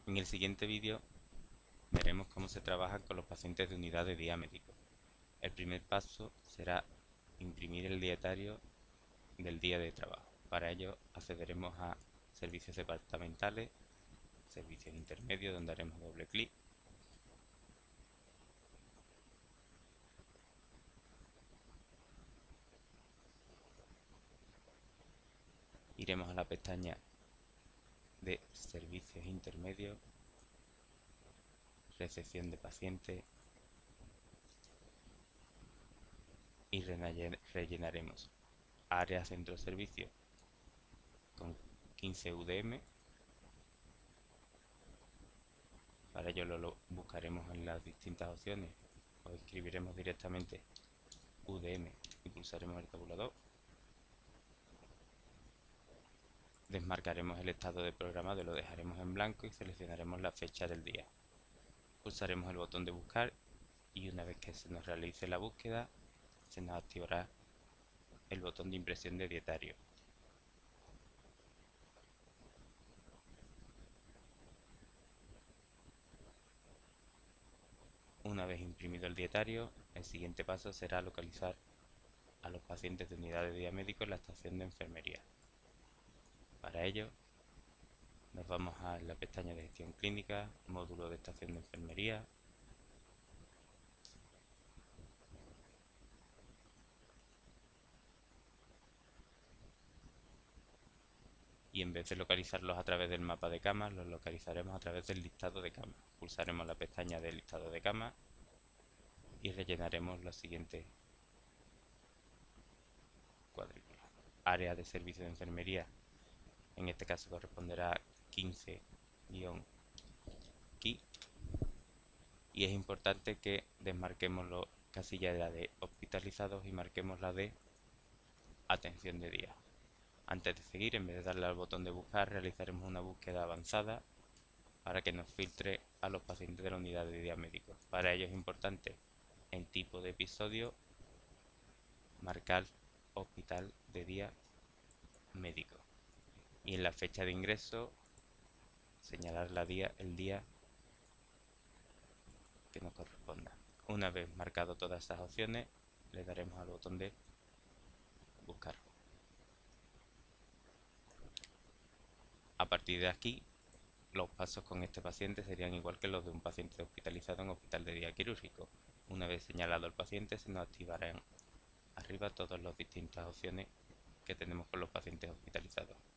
En el siguiente vídeo veremos cómo se trabaja con los pacientes de unidad de día médico. El primer paso será imprimir el dietario del día de trabajo. Para ello accederemos a servicios departamentales, servicios intermedios, donde haremos doble clic. Iremos a la pestaña de servicios intermedios, recepción de pacientes y rellenaremos área centro servicio con 15 UDM. Para ello lo buscaremos en las distintas opciones o escribiremos directamente UDM y pulsaremos el tabulador. Desmarcaremos el estado de programado y lo dejaremos en blanco y seleccionaremos la fecha del día. Pulsaremos el botón de buscar y una vez que se nos realice la búsqueda se nos activará el botón de impresión de dietario. Una vez imprimido el dietario, el siguiente paso será localizar a los pacientes de unidad de día médico en la estación de enfermería. Para ello, nos vamos a la pestaña de gestión clínica, módulo de estación de enfermería. Y en vez de localizarlos a través del mapa de camas, los localizaremos a través del listado de camas. Pulsaremos la pestaña del listado de camas y rellenaremos los siguientes cuadrículas. Área de servicio de enfermería, en este caso corresponderá 15-KI. Y es importante que desmarquemos la casilla de la de hospitalizados y marquemos la de atención de día. Antes de seguir, en vez de darle al botón de buscar, realizaremos una búsqueda avanzada para que nos filtre a los pacientes de la unidad de día médico. Para ello es importante en tipo de episodio marcar hospital de día médico y en la fecha de ingreso señalar el día que nos corresponda. Una vez marcado todas estas opciones, le daremos al botón de buscar. A partir de aquí, los pasos con este paciente serían igual que los de un paciente hospitalizado en hospital de día quirúrgico. Una vez señalado el paciente, se nos activarán arriba todas las distintas opciones que tenemos con los pacientes hospitalizados.